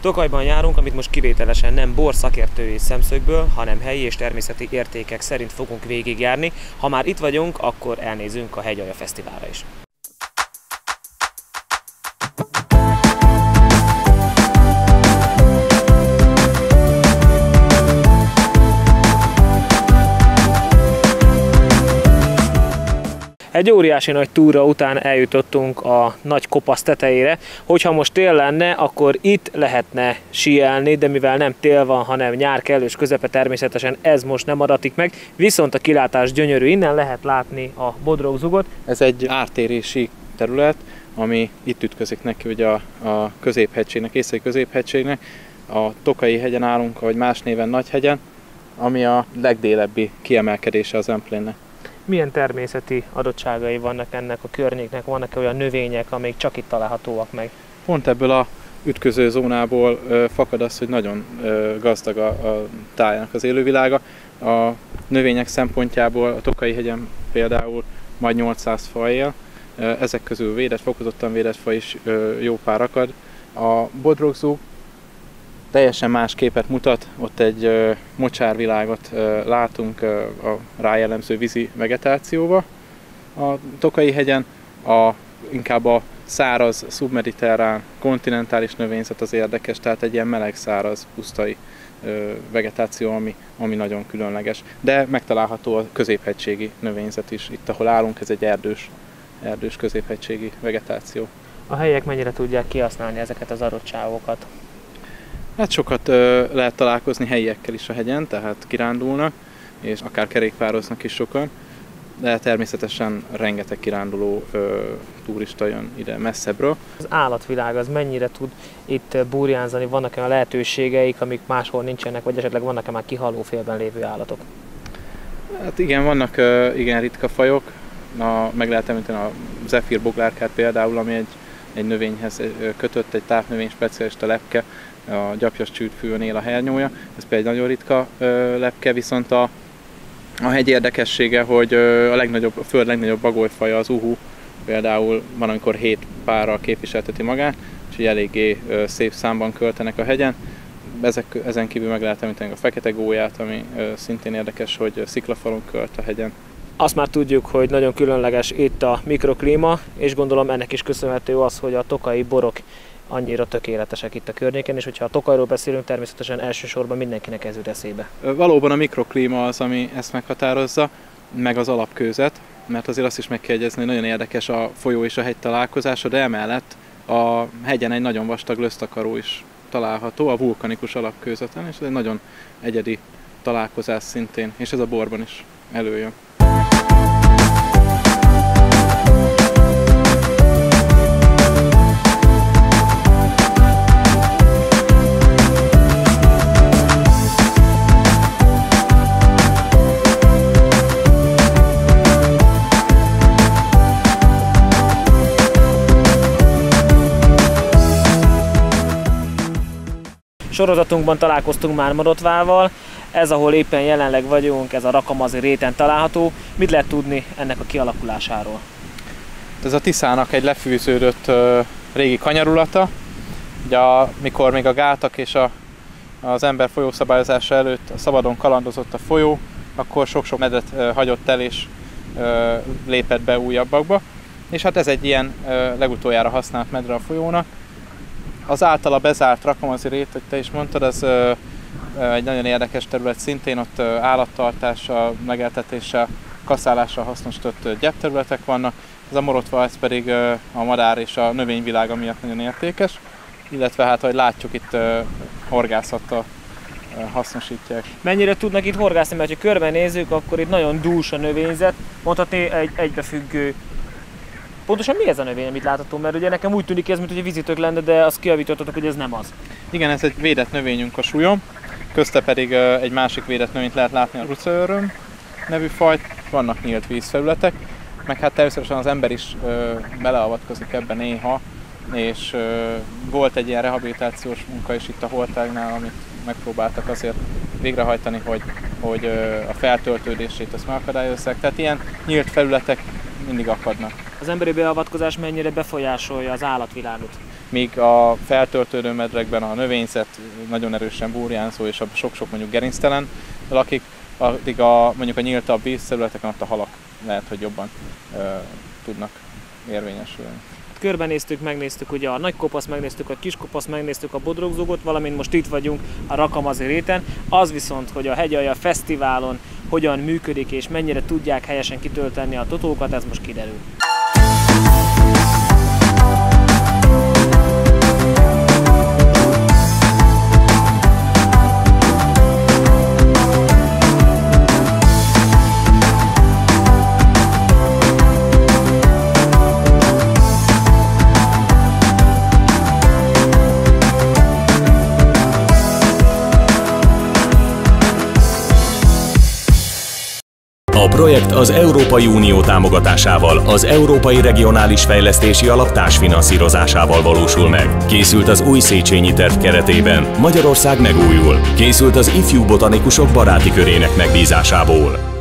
Tokajban járunk, amit most kivételesen nem bor szakértői szemszögből, hanem helyi és természeti értékek szerint fogunk végigjárni. Ha már itt vagyunk, akkor elnézünk a Hegyalja Fesztiválra is. Egy óriási nagy túra után eljutottunk a nagy kopasz tetejére. Hogyha most tél lenne, akkor itt lehetne síelni, de mivel nem tél van, hanem nyár kellős közepe, természetesen ez most nem adatik meg. Viszont a kilátás gyönyörű, innen lehet látni a Bodrogzugot. Ez egy ártérési terület, ami itt ütközik neki ugye a középhegységnek, északi középhegységnek. A Tokaji hegyen állunk, vagy más néven Nagyhegyen, ami a legdélebbi kiemelkedése az Zemplénnek. Milyen természeti adottságai vannak ennek a környéknek? Vannak olyan növények, amik csak itt találhatóak meg? Pont ebből a ütköző zónából fakad az, hogy nagyon gazdag a tájának az élővilága. A növények szempontjából a Tokaji hegyen például majd 800 faj él. Ezek közül védett, fokozottan védett faj is jó pár akad. A Bodrogzug teljesen más képet mutat, ott egy mocsárvilágot látunk a rájellemző vízi vegetációba. A Tokaji hegyen inkább a száraz, szubmediterrán, kontinentális növényzet az érdekes, tehát egy ilyen meleg, száraz, pusztai vegetáció, ami nagyon különleges. De megtalálható a középhegységi növényzet is. Itt, ahol állunk, ez egy erdős középhegységi vegetáció. A helyiek mennyire tudják kihasználni ezeket az adottságokat? Hát sokat lehet találkozni helyiekkel is a hegyen, tehát kirándulnak, és akár kerékpároznak is sokan, de természetesen rengeteg kiránduló turista jön ide messzebbről. Az állatvilág az mennyire tud itt burjánzani, vannak olyan lehetőségeik, amik máshol nincsenek, vagy esetleg vannak-e már kihalófélben lévő állatok? Hát igen, vannak igen ritka fajok, meg lehet említeni a zefírboglárkát például, ami egy növényhez kötött, egy tápnövény specialista lepke, a gyapjas csűrfűn él a hernyója, ez például egy nagyon ritka lepke, viszont a hegy érdekessége, hogy a föld legnagyobb bagolyfaja az uhu, például van, amikor 7 párral képviselteti magát, úgyhogy eléggé szép számban költenek a hegyen. Ezen kívül meg lehet említeni a fekete gólyát, ami szintén érdekes, hogy sziklafalon költ a hegyen. Azt már tudjuk, hogy nagyon különleges itt a mikroklíma, és gondolom ennek is köszönhető az, hogy a tokaji borok annyira tökéletesek itt a környéken, és hogyha a Tokajról beszélünk, természetesen elsősorban mindenkinek ez jut eszébe. Valóban a mikroklíma az, ami ezt meghatározza, meg az alapkőzet, mert azért azt is meg kell jegyezni, hogy nagyon érdekes a folyó és a hegy találkozása, de emellett a hegyen egy nagyon vastag lösztakaró is található, a vulkanikus alapkőzeten, és ez egy nagyon egyedi találkozás szintén, és ez a borban is előjön. Sorozatunkban találkoztunk már Marotvával, ez, ahol éppen jelenleg vagyunk, ez a Rakamazi réten található. Mit lehet tudni ennek a kialakulásáról? Ez a Tiszának egy lefűződött régi kanyarulata. Ugye mikor még a gátak és az ember folyószabályozása előtt szabadon kalandozott a folyó, akkor sok-sok medret hagyott el és lépett be újabbakba. És hát ez egy ilyen legutoljára használt medre a folyónak. Az általa bezárt Rakamazi rét, hogy te is mondtad, ez egy nagyon érdekes terület szintén, ott állattartással, megeltetéssel, kaszálással hasznosított gyepterületek vannak. Ez a Morotva, ez pedig a madár és a növényvilága miatt nagyon értékes, illetve hát, ahogy látjuk, itt horgászattal hasznosítják. Mennyire tudnak itt horgászni, mert ha körbenézzük, akkor itt nagyon dús a növényzet, mondhatni egy egybefüggő. Pontosan mi ez a növény, amit láthatunk? Mert ugye nekem úgy tűnik ez, mintha vízitök lenne, de azt kijavítottatok, hogy ez nem az. Igen, ez egy védett növényünk a súlyom, közte pedig egy másik védett növényt lehet látni, a rucaöröm nevű fajt, vannak nyílt vízfelületek, meg hát természetesen az ember is beleavatkozik ebbe néha, és volt egy ilyen rehabilitációs munka is itt a holtágnál, amit megpróbáltak azért végrehajtani, hogy a feltöltődését azt megakadályozzák, tehát ilyen nyílt felületek mindig akadnak. Az emberi beavatkozás mennyire befolyásolja az állatvilágot? míg a feltöltődő medrekben a növényzet nagyon erősen burjánzó, és a sok-sok mondjuk gerinctelen lakik, addig mondjuk a nyíltabb vízterületeken ott a halak lehet, hogy jobban tudnak érvényesülni. Körbenéztük, megnéztük ugye a nagy kopaszt, megnéztük a kis kopaszt, megnéztük a bodrogzugot, valamint most itt vagyunk a Rakamazi réten. Az viszont, hogy a Hegyalja Fesztiválon hogyan működik és mennyire tudják helyesen kitölteni a totókat, ez most kiderül. A projekt az Európai Unió támogatásával, az Európai Regionális Fejlesztési Alap társfinanszírozásával valósul meg. Készült az új Széchenyi terv keretében, Magyarország megújul. Készült az ifjú botanikusok baráti körének megbízásából.